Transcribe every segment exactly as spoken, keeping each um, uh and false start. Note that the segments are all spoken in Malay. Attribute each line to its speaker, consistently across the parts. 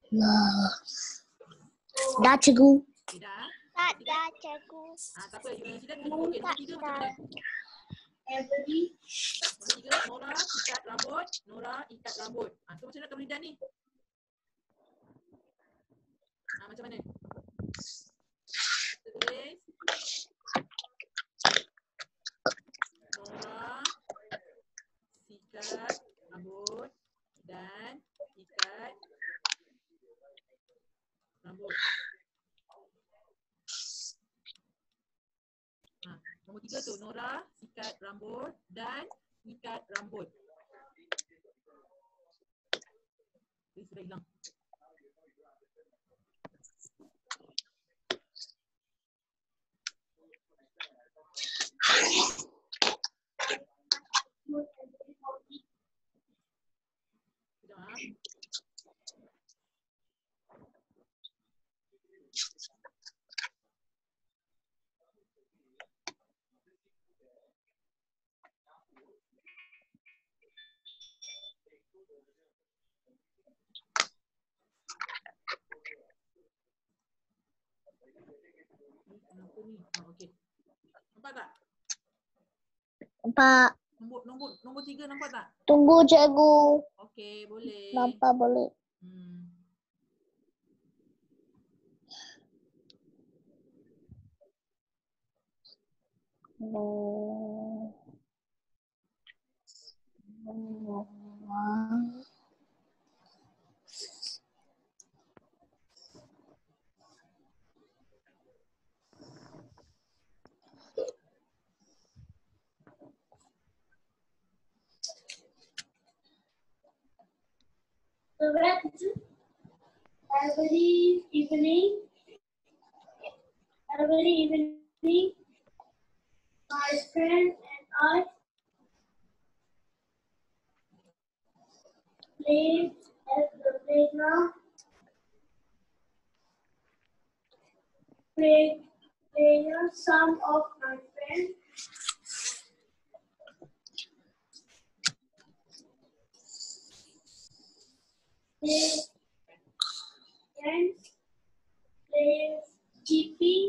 Speaker 1: Nah. Dah cikgu.
Speaker 2: Okay, dah.
Speaker 3: Tak dah cikgu.
Speaker 2: Ah, tak apa. You sila tunggu. Okey, nombor tiga macam mana?
Speaker 3: Every.
Speaker 2: Nombor tiga, Nora ikat rambut. Nora ikat rambut. Ah, so macam mana kemudian ni? Ah, macam mana? Kita tulis. Nora sikat rambut dan ikat rambut. Ha, nombor tiga tu, Nora sikat rambut dan ikat rambut. Dia sudah hilang. Sudah. Kenapa ni? Ah, okey. Nampak tak?
Speaker 1: Nampak.
Speaker 2: Nombor nombor nombor tiga nampak tak?
Speaker 1: Tunggu cikgu.
Speaker 2: Okey, boleh.
Speaker 1: Nampak boleh.
Speaker 2: Hmm.
Speaker 1: No. No.
Speaker 3: Every evening, every evening, my friend and I play at the playground. Play, playground. Some of my friends play friends play G P.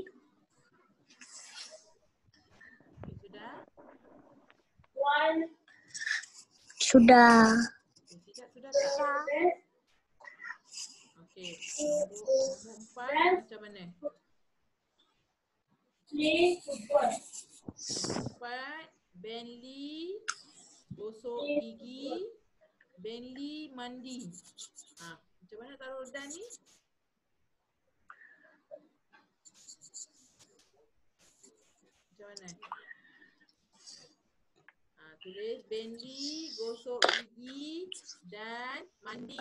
Speaker 2: Sudah?
Speaker 3: While
Speaker 1: Sudah.
Speaker 2: Tidak sudah tak?
Speaker 3: bed,
Speaker 2: Okey. Nombor, nombor empat macam mana?
Speaker 3: play football.
Speaker 2: Nombor empat, Benly gosok gigi. Benly mandi. Ha, macam mana taruh dan ni? Macam mana? Ha, tulis Benly gosok gigi dan mandi.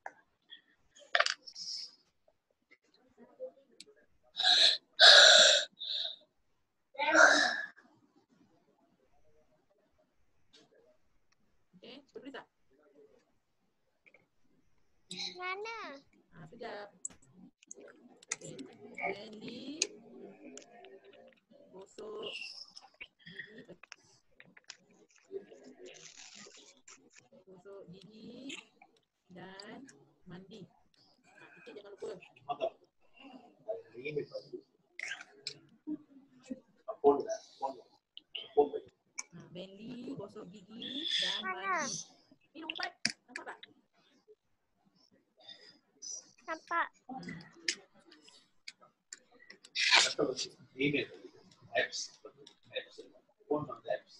Speaker 2: Okey, tulis tak?
Speaker 3: Mana?
Speaker 2: Ha, sekejap. Okay. Benly gosok gigi. Gosok gigi dan mandi. Ha, titik jangan lupa. Ha, Benly gosok gigi dan mandi. Ni nombor empat. Nampak tak?
Speaker 3: Nampak.
Speaker 2: Hmm.
Speaker 4: Apps, apps, one of the apps.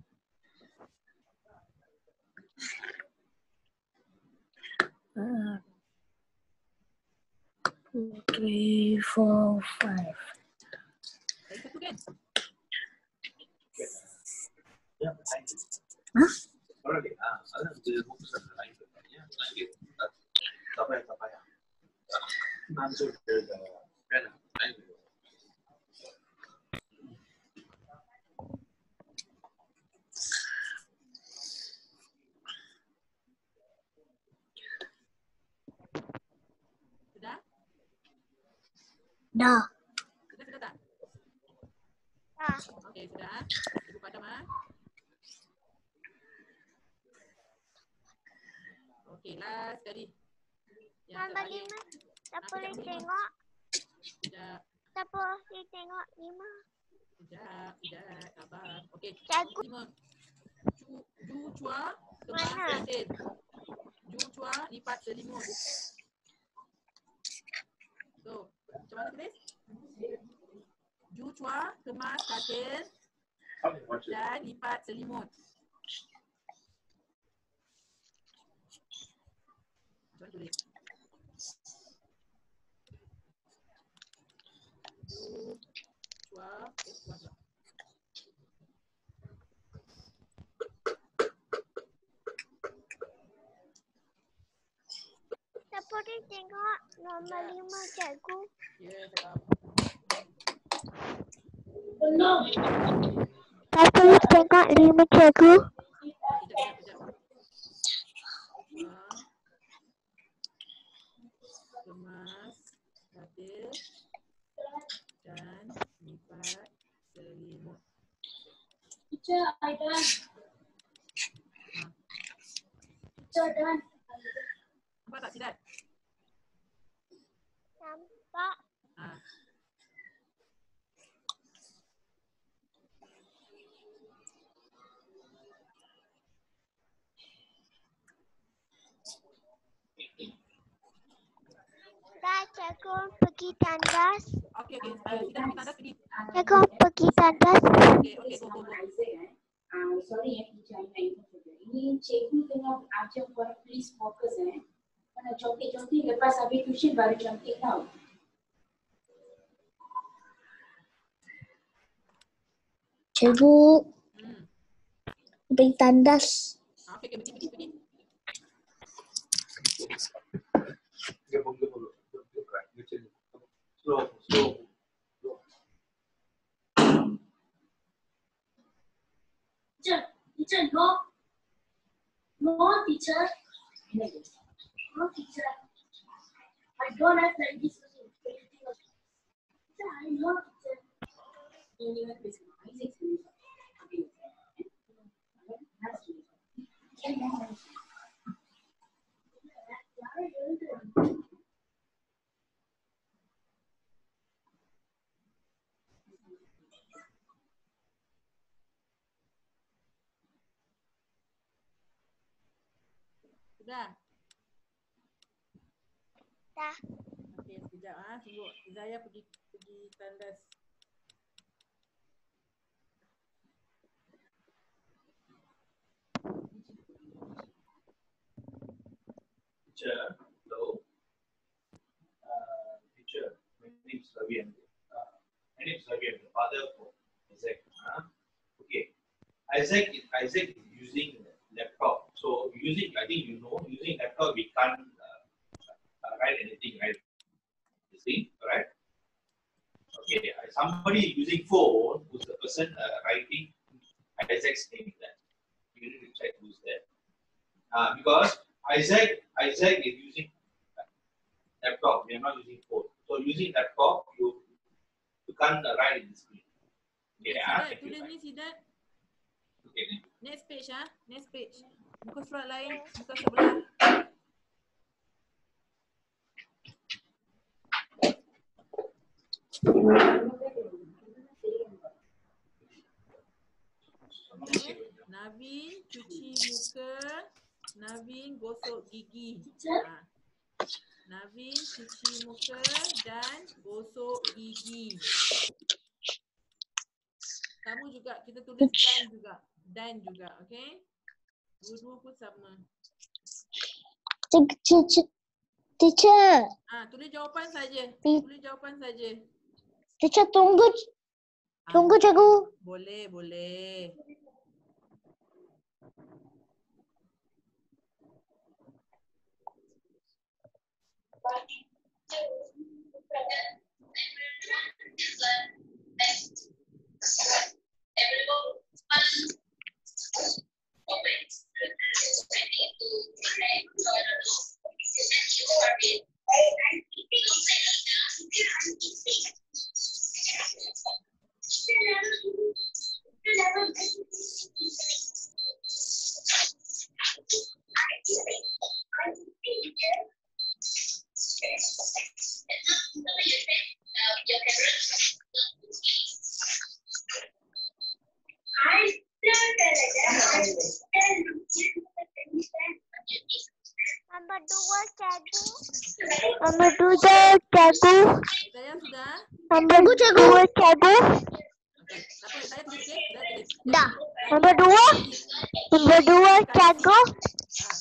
Speaker 1: Uh, two, three, four, five.
Speaker 2: Lagi satu kan?
Speaker 4: Yeah, thank you.
Speaker 1: Hah?
Speaker 4: Already, ah, ada di buku sana lain. Ya, lagi. Tak payah, tak payah. Nanti ada pena lain.
Speaker 2: Sudah?
Speaker 1: Dah.
Speaker 2: Sudah, sudah tak?
Speaker 3: Ah,
Speaker 2: Okey, sudah. Ibu padam ah. Okey, last sekali. Yang
Speaker 5: Nombor
Speaker 2: terakhir.
Speaker 5: lima. Tak
Speaker 2: Apa
Speaker 5: boleh
Speaker 2: nombor lima?
Speaker 5: tengok.
Speaker 2: Sekejap.
Speaker 5: Tak boleh tengok lima.
Speaker 2: Sekejap. Sekejap. Sabar. Okey.
Speaker 5: Cikgu.
Speaker 2: Lima. Ju, ju cua kemas
Speaker 5: Mana?
Speaker 2: katil. Ju cua lipat selimut. So, macam mana tulis? Ju cua kemas katil dan lipat selimut. Macam mana tulis? Ju cua eh, cua pula.
Speaker 5: Tak boleh tengok nombor lima, cikgu.
Speaker 2: Ya, cakap.
Speaker 3: Belum.
Speaker 5: Tak boleh tengok lima, cikgu.
Speaker 2: Sekejap, sekejap, sekejap. Cua kemas katil dan lipat selimut.
Speaker 3: Teacher, I done. Teacher, done.
Speaker 2: Nampak tak Sidat?
Speaker 5: Nampak.
Speaker 2: Ha.
Speaker 5: Dah, cikgu pergi tandas.
Speaker 2: Okey, okey. Uh, Sidat pergi tandas pergi.
Speaker 5: Cikgu pergi tandas.
Speaker 2: Okey, okey, go, go, go.
Speaker 6: Isaac eh. Uh, sorry ya, teacher Aina itu saja. Ini cikgu tengah ajar korang please fokus eh. Kalau contik-contik lepas habis tuition baru cantik tau.
Speaker 1: Cikgu,
Speaker 2: Hmm.
Speaker 1: pergi tandas.
Speaker 2: Ah, okey, okey, pergi, pergi, pergi.
Speaker 4: Gabung, gabung. Macam ni. Slow, slow.
Speaker 3: Teacher, teacher, no. No, teacher. No, teacher. I don't have like this. Teacher, I know, teacher.
Speaker 6: Ini kan bersama Isaac sendiri. Habis eh. Last week.
Speaker 2: Sudah?
Speaker 5: Dah.
Speaker 2: Okey, sekejap ah. Tunggu Zaya pergi pergi tandas.
Speaker 4: Teacher, hello. Uh, teacher, my name is Ravi. and, Uh, my name is Ravi. I'm the father of Isaac. Huh? Okay. Isaac is Isaac is using laptop. So using, I think you know, using laptop we can't uh, uh, write anything, right? You see, correct? Okay. uh, Somebody using phone, who's the person uh, writing Isaac's name there? You need to check who's there. Uh, because Isaac, Isaac is using laptop. We are not using phone. So using laptop, you you can't uh, write in the screen. Okay, ah,
Speaker 2: Sidat,
Speaker 4: thank you.
Speaker 2: tulis ni Sidat.
Speaker 4: Okay, thank you.
Speaker 2: Next page ah. Next page. Muka surat lain, muka sebelah. Okay. Navin cuci muka, Navin gosok gigi. Ha. Navin cuci muka dan gosok gigi. Kamu juga, kita tulis dan juga. Dan juga, okay? Dua-dua pun sama.
Speaker 1: Teacher, teacher,
Speaker 2: Ah, tulis jawapan saja.
Speaker 1: Ti-
Speaker 2: Tulis jawapan saja.
Speaker 1: teacher tunggu,
Speaker 2: Ah,
Speaker 1: tunggu cikgu.
Speaker 2: boleh, boleh.
Speaker 5: dua cikgu. Nombor dua cikgu.
Speaker 2: Saya sudah.
Speaker 5: Nombor dua cikgu.
Speaker 2: Okey. Siapa saya tulis okey? Saya tulis.
Speaker 1: Dah.
Speaker 5: Nombor dua. Nombor dua cikgu.
Speaker 2: Ah.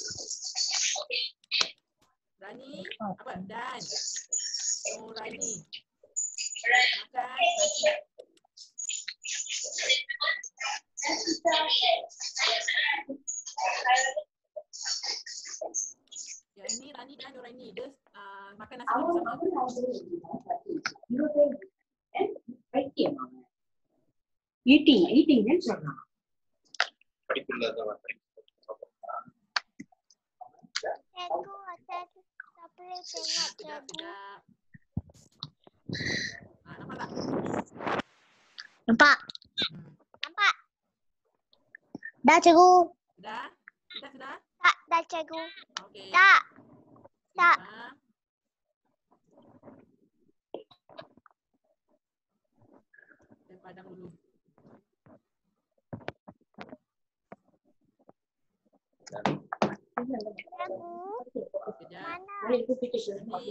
Speaker 2: Rani apa? Dan Nurani. Makan nasi. Ya, ini Rani dan Nurani. Dia uh, makan nasi
Speaker 6: Awak
Speaker 2: bersama.
Speaker 6: apa ada you think eh eating eating eating kan சொன்னா
Speaker 4: படிப்புல தான்
Speaker 5: Cikgu, saya tak boleh tengok
Speaker 2: Sedap,
Speaker 5: cikgu.
Speaker 2: sedap. Ah, nampak tak?
Speaker 1: Nampak?
Speaker 2: Hmm.
Speaker 5: Nampak?
Speaker 1: Dah cikgu.
Speaker 2: Sudah? Sudah, sudah?
Speaker 5: Tak, dah cikgu.
Speaker 2: Okey.
Speaker 5: Tak. Tak.
Speaker 2: Ah. Saya padam dulu.
Speaker 5: Cikgu,
Speaker 2: Kejap.
Speaker 5: mana?
Speaker 6: boleh aku fikir sini
Speaker 2: Okey,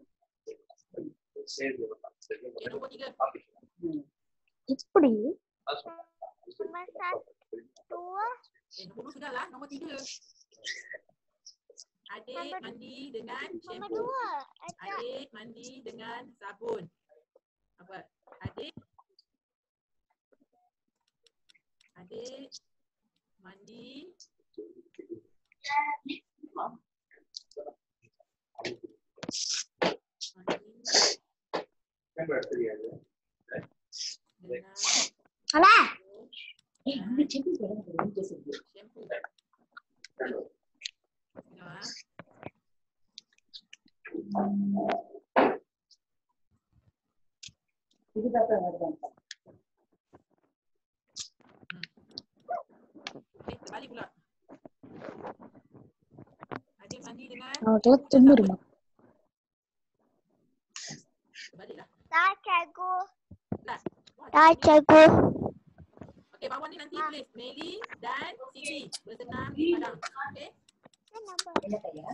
Speaker 2: nombor tiga.
Speaker 1: இப்படி
Speaker 5: Nombor satu, dua.
Speaker 2: Eh, nombor dua sudah lah. Nombor tiga. Adik
Speaker 5: Nombor-
Speaker 2: mandi dengan
Speaker 5: Nombor
Speaker 2: shampoo.
Speaker 5: dua. Ada.
Speaker 2: Adik mandi dengan sabun. Apa? Adik. Adik mandi. Mandi
Speaker 4: kan தெரியாது
Speaker 2: dengan
Speaker 1: Alah.
Speaker 6: eh ini cikgu jangan kerja sebut
Speaker 2: shampoo. Tengok ah.
Speaker 6: ini apa ada
Speaker 2: Eh, terbalik pula. Adik mandi dengan
Speaker 1: Oh, tu tumbuh rumah.
Speaker 2: terbaliklah.
Speaker 5: Tak, cikgu.
Speaker 2: Lah. Wah,
Speaker 5: Tak, cikgu.
Speaker 2: Okey, bawah ni nanti tulis Meli dan Siti bersenam di padang. Okey?
Speaker 5: Kenapa?
Speaker 6: kenapa ya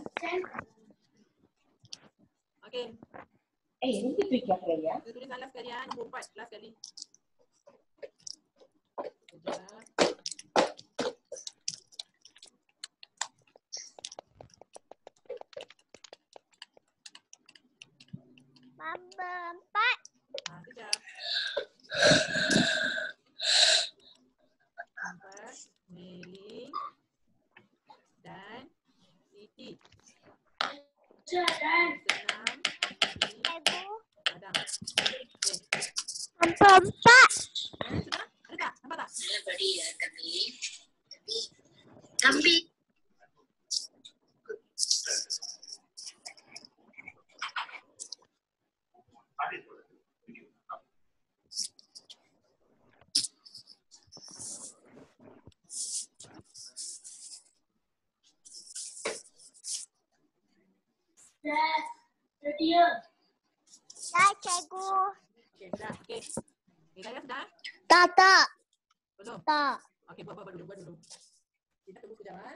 Speaker 2: Okey.
Speaker 6: eh nanti fikir apa ya
Speaker 2: Kita tulis last sekali ya, nombor empat last sekali. Sekejap.
Speaker 5: Nombor empat.
Speaker 2: Ah, sekejap. Empat, Meli dan Siti. Bersenam di
Speaker 5: Cikgu.
Speaker 2: padang. Okey.
Speaker 5: Nombor empat.
Speaker 2: Eh, sudah? Ada tak? Nampak tak?
Speaker 3: Dia.
Speaker 5: Tak, cikgu.
Speaker 2: Okey, sudah. Okey. Hidayah sudah?
Speaker 1: Tak, tak.
Speaker 2: Belum?
Speaker 1: Tak.
Speaker 2: Okey, buat, buat, buat dulu, buat dulu. Kita tunggu sekejap ah.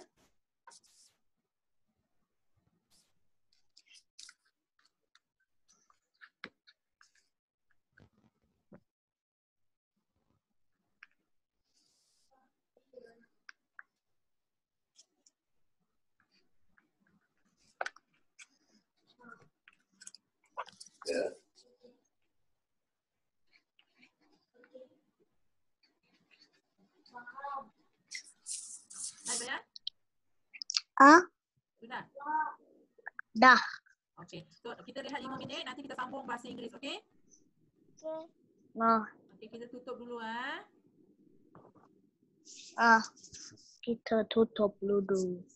Speaker 2: Baik, Bayar?
Speaker 1: Ah,
Speaker 2: Sudah?
Speaker 1: dah.
Speaker 2: Okey. So, kita rehat lima minit, nanti kita sambung bahasa Inggeris, okey?
Speaker 5: Okey.
Speaker 1: Nah,
Speaker 2: Okey, kita tutup dulu ah.
Speaker 1: ah. Kita tutup dulu.